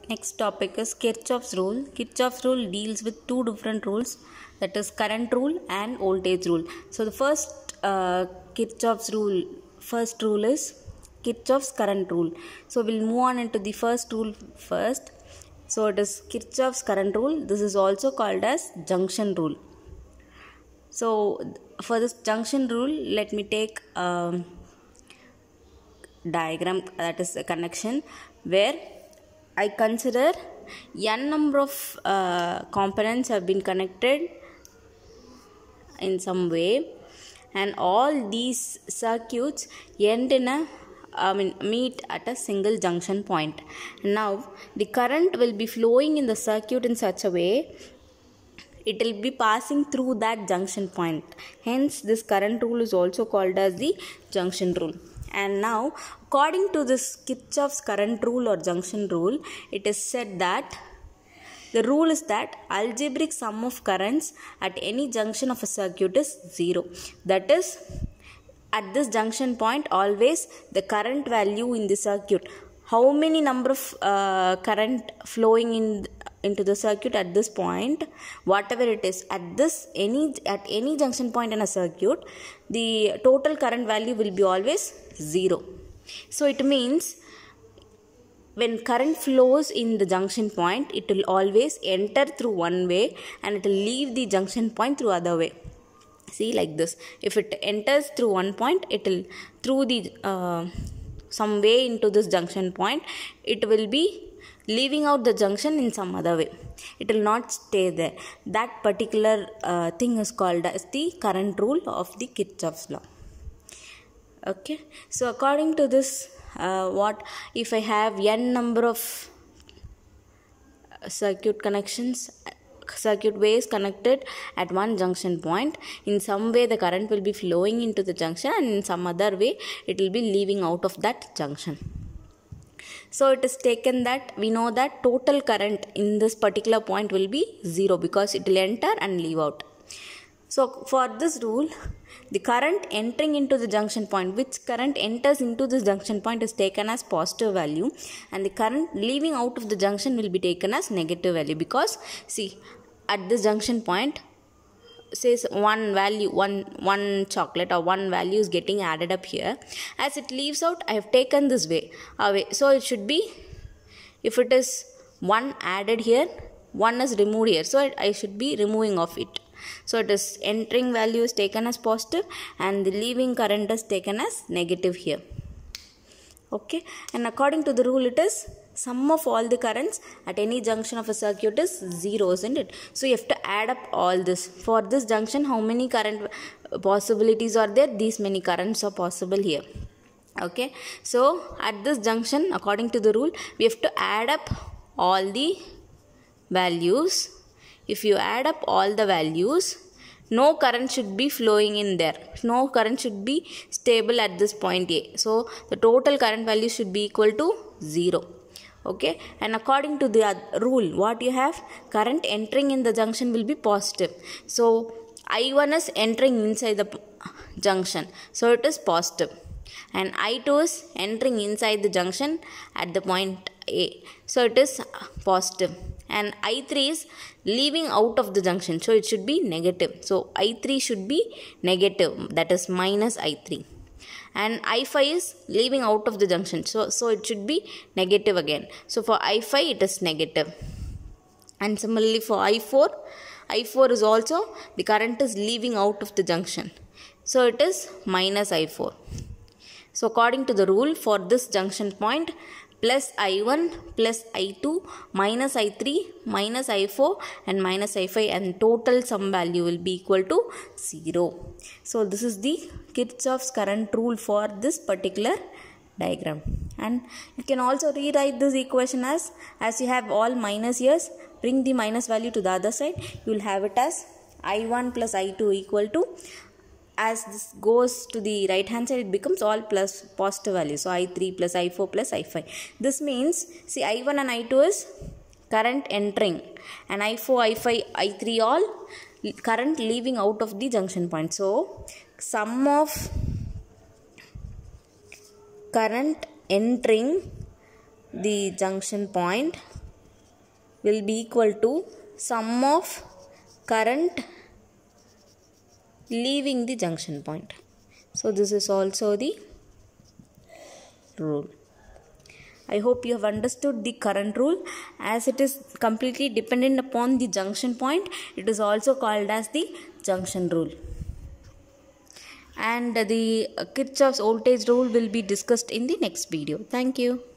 Next topic is Kirchhoff's rule. Kirchhoff's rule deals with two different rules, that is current rule and voltage rule. So the first first rule is Kirchhoff's current rule. So we'll move on into the first rule first. So it is Kirchhoff's current rule. This is also called as junction rule. So for this junction rule, let me take a diagram, that is a connection, where I consider n number of components have been connected in some way, and all these circuits end in meet at a single junction point. Now the current will be flowing in the circuit in such a way it will be passing through that junction point. Hence this current rule is also called as the junction rule. And now, according to this Kirchhoff's current rule or junction rule, it is said that the rule is that algebraic sum of currents at any junction of a circuit is 0. That is, at this junction point, always the current value in the circuit, how many number of current flowing into the circuit at this point, whatever it is, at any junction point in a circuit, the total current value will be always 0. So it means when current flows in the junction point, it will always enter through one way and it will leave the junction point through other way. See, like this. If it enters through one point, it will through the some way into this junction point, it will be leaving out the junction in some other way. It will not stay there. That particular thing is called as the current rule of the Kirchhoff's law. Okay, so according to this, what if I have n number of circuit ways connected at one junction point, in some way the current will be flowing into the junction and in some other way it will be leaving out of that junction. So it is taken that we know that total current in this particular point will be 0 because it will enter and leave out. So for this rule, the current entering into the junction point, which current enters into this junction point, is taken as positive value, and the current leaving out of the junction will be taken as negative value, because see, at this junction point, says one chocolate or one value is getting added up here. As it leaves out, I have taken this way away. So it should be, if it is one added here, one is removed here. So I should be removing of it. So it is entering value is taken as positive and the leaving current is taken as negative here. Okay, and according to the rule, it is sum of all the currents at any junction of a circuit is 0, isn't it? So you have to add up all this. For this junction, how many current possibilities are there? These many currents are possible here. Okay, so at this junction, according to the rule, we have to add up all the values. If you add up all the values, no current should be flowing in there. No current should be stable at this point A. So the total current value should be equal to 0. Okay, and according to the rule, what you have, current entering in the junction will be positive. So I1 is entering inside the junction, so it is positive, and I2 is entering inside the junction at the point A, so it is positive, and I3 is leaving out of the junction, so it should be negative. So I3 should be negative, that is minus I3. And I5 is leaving out of the junction, so it should be negative again. So for I5 it is negative. And similarly for I4 is also, the current is leaving out of the junction, so it is minus I4. So according to the rule, for this junction point, plus I1 plus I2 minus I3 minus I4 and minus I5, and total sum value will be equal to 0. So this is the Kirchhoff's current rule for this particular diagram. And you can also rewrite this equation as you have all minus here, bring the minus value to the other side, you will have it as I1 plus I2 equal to, as this goes to the right hand side, it becomes all plus positive value. So I3 plus I4 plus I5. This means, see, I1 and I2 is current entering, and I4, I5, I3 all current leaving out of the junction point. So sum of current entering the junction point will be equal to sum of current leaving the junction point. So this is also the rule. I hope you have understood the current rule. As it is completely dependent upon the junction point, it is also called as the junction rule. And the Kirchhoff's voltage rule will be discussed in the next video. Thank you.